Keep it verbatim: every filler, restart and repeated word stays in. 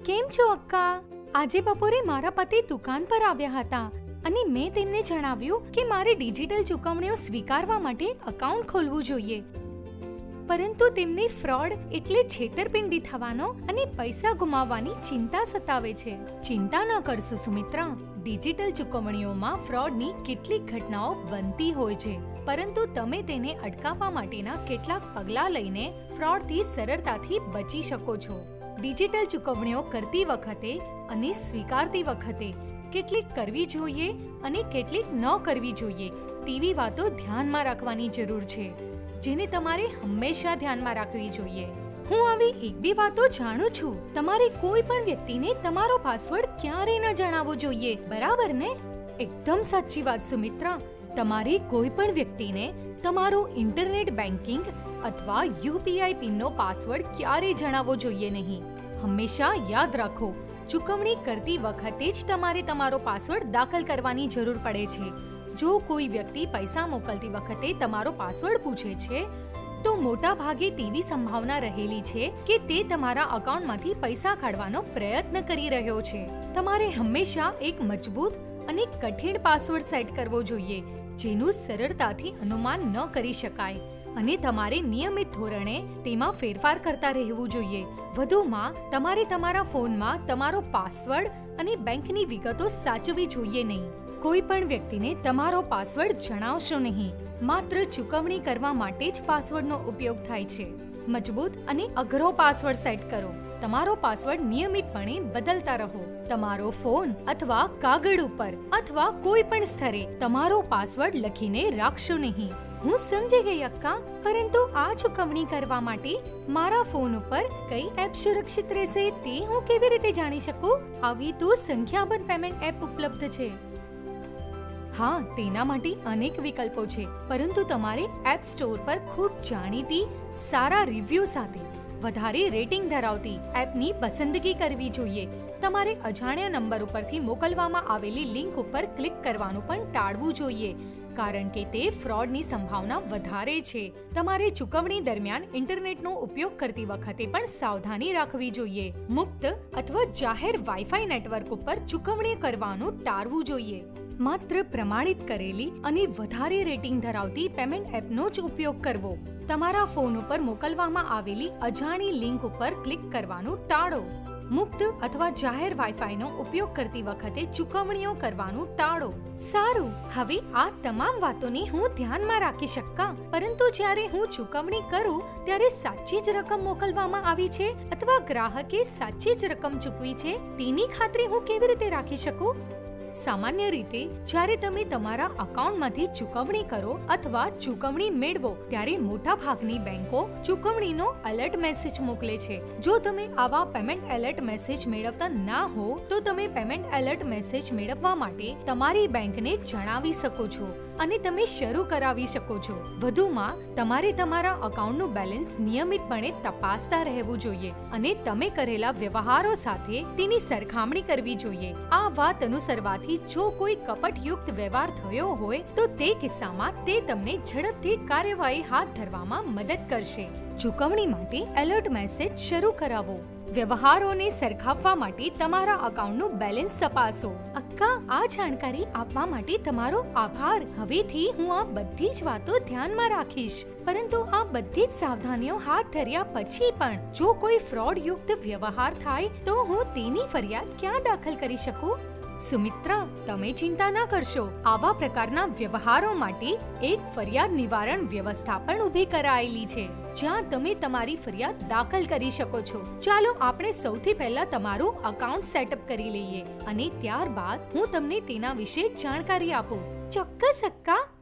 કેમ છો અક્કા? આજે બપોરે મારા પતિ દુકાન પર આવ્યા હતા અને મેં તેમને જણાવ્યું કે મારે ડિજિટલ ચૂકવણીઓ સ્વીકારવા માટે એકાઉન્ટ ખોલવું જોઈએ. પરંતુ તેમને ફ્રોડ એટલે છેતરપિંડી થવાનો અને પૈસા ગુમાવવાની ચિંતા સતાવે છે. ચિંતા ન કરશો સુમિત્રા, ડિજિટલ ચૂકવણીઓમાં ફ્રોડની કેટલીક ઘટનાઓ બનતી હોય છે, પરંતુ તમે તેને અટકાવવા માટેના કેટલાક પગલાં લઈને ફ્રોડથી સરળતાથી બચી શકો છો. ડિજિટલ ચૂકવણીઓ કરતી વખતે અને સ્વીકારતી વખતે કેટલીક કરવી જોઈએ અને કેટલીક ન કરવી જોઈએ તેવી વાતો ધ્યાનમાં રાખવાની જરૂર છે, જેને તમારે હંમેશા ધ્યાનમાં રાખવી જોઈએ. હું આવી એક બે વાતો જાણું છું. તમારે કોઈ પણ વ્યક્તિને તમારો પાસવર્ડ ક્યારેય ન જણાવવો જોઈએ, બરાબર ને? એકદમ સાચી વાત સુમિત્રા. તમારે કોઈ પણ વ્યક્તિને તમારો ઇન્ટરનેટ બેન્કિંગ અથવા યુપીઆઈ પિનનો પાસવર્ડ ક્યારેય જણાવવો જોઈએ નહીં. હંમેશા યાદ રાખો, ચૂકવણી કરતી વખતે જ તમારે તમારો પાસવર્ડ દાખલ કરવાની જરૂર પડે છે. જો કોઈ વ્યક્તિ પૈસા મોકલતી વખતે તમારો પાસવર્ડ પૂછે છે, તો મોટા ભાગે તેવી સંભાવના રહેલી છે કે તે તમારા એકાઉન્ટમાંથી પૈસા કાઢવાનો પ્રયત્ન કરી રહ્યો છે. તમારે હંમેશા એક મજબૂત અને કઠિન પાસવર્ડ સેટ કરવો જોઈએ, જેનું સરળતાથી અનુમાન ન કરી શકાય, અને તમારે નિયમિત ધોરણે તેમાં ફેરફાર કરતા રહેવું જોઈએ. વધુમાં, તમારે તમારા ફોનમાં તમારો પાસવર્ડ અને બેંકની વિગતો સાચવવી જોઈએ નહીં. કોઈ પણ વ્યક્તિને તમારો પાસવર્ડ જણાવશો નહીં. માત્ર ચૂકવણી કરવા માટે જ પાસવર્ડનો ઉપયોગ થાય છે. મજબૂત અને અઘરો પાસવર્ડ સેટ કરો. તમારો પાસવર્ડ નિયમિતપણે બદલતા રહો. તમારો ફોન અથવા કાગળ ઉપર અથવા કોઈ પણ સ્થળે તમારો પાસવર્ડ લખીને રાખશો નહીં. હું સમજી ગઈ અક્કા, પરંતુ આ ચૂકવણી કરવા માટે મારા ફોન ઉપર કઈ એપ સુરક્ષિત રહેશે તે હું કેવી રીતે જાણી શકું? આવી તો સંખ્યાબંધ પેમેન્ટ એપ ઉપલબ્ધ છે. હા, તેના માટે અનેક વિકલ્પો છે, પરંતુ તમારે એપ સ્ટોર પર ખૂબ જાણીતી, સારા રિવ્યુ સાથે વધારે રેટિંગ ધરાવતી એપની પસંદગી કરવી જોઈએ. તમારે અજાણ્યા નંબર ઉપરથી મોકલવામાં આવેલી લિંક ઉપર ક્લિક કરવાનું પણ ટાળવું જોઈએ, કારણ કે તે ફ્રોડની સંભાવના વધારે છે. તમારે ચૂકવણી દરમિયાન ઇન્ટરનેટનો ઉપયોગ કરતી વખતે પણ સાવધાની રાખવી જોઈએ. મુક્ત અથવા જાહેર વાઈફાઈ નેટવર્ક ઉપર ચૂકવણી કરવાનું ટાળવું જોઈએ. માત્ર પ્રમાણિત કરેલી અને વધારે રેટિંગ ધરાવતી પેમેન્ટ એપનો જ ઉપયોગ કરવો. તમારા ફોન ઉપર મોકલવામાં આવેલી અજાણી લિંક ઉપર ક્લિક કરવાનું ટાળો. મુક્ત અથવા જાહેર વાઈફાઈનો ઉપયોગ કરતી વખતે ચૂકવણીઓ કરવાનું ટાળો. સારું, હવે આ તમામ વાતોને હું ધ્યાનમાં રાખી શકું, પરંતુ જ્યારે હું ચૂકવણી કરું ત્યારે સાચી જ રકમ મોકલવામાં આવી છે અથવા ગ્રાહકે સાચી જ રકમ ચૂકવી છે તેની ખાતરી હું કેવી રીતે રાખી શકું? સામાન્ય રીતે જ્યારે તમે તમારા એકાઉન્ટમાંથી ચૂકવણી કરો અથવા ચૂકવણી મેળવો ત્યારે મોટા ભાગની બેંકો ચૂકવણીનો એલર્ટ મેસેજ મોકલે છે. જો તમે આવા પેમેન્ટ એલર્ટ મેસેજ મેળવતા ના હો તો તમે પેમેન્ટ એલર્ટ મેસેજ મેળવવા માટે તમારી બેંકને જણાવી શકો છો અને તમે શરૂ કરાવી શકો છો. વધુમાં, તમારે તમારા એકાઉન્ટનું બેલેન્સ નિયમિતપણે તપાસતા રહેવું જોઈએ અને તમે કરેલા વ્યવહારો સાથે તેની સરખામણી કરવી જોઈએ. આ વાત અનુસરવાથી જો કોઈ કપટયુક્ત વ્યવહાર થયો હોય તો તે કિસ્સામાં તે તમને ઝડપથી કાર્યવાહી હાથ ધરવામાં મદદ કરશે. ચૂકવણી માટે એલર્ટ મેસેજ શરૂ કરાવો. વ્યવહારોને સરખાવવા માટે તમારા એકાઉન્ટનું બેલેન્સ તપાસો. અક્કા, આ જાણકારી આપવા માટે તમારો આભાર. હવેથી હું આ બધી જ વાતો ધ્યાનમાં રાખીશ. પરંતુ આ બધી જ સાવધાનીઓ હાથ ધર્યા પછી પણ જો કોઈ ફ્રોડ યુક્ત વ્યવહાર થાય તો હું તેની ફરિયાદ ક્યાં દાખલ કરી શકું? સુમિત્રા, તમે ચિંતા ના કરશો. આવા પ્રકારના વ્યવહારો માટે એક ફરિયાદ નિવારણ વ્યવસ્થા પણ ઊભી કરાયેલી છે, જ્યાં તમે તમારી ફરિયાદ દાખલ કરી શકો છો. ચાલો આપણે સૌથી પહેલા તમારું એકાઉન્ટ સેટઅપ કરી લઈએ અને ત્યારબાદ હું તમને તેના વિશે જાણકારી આપું. ચોક્કસ અક્કા.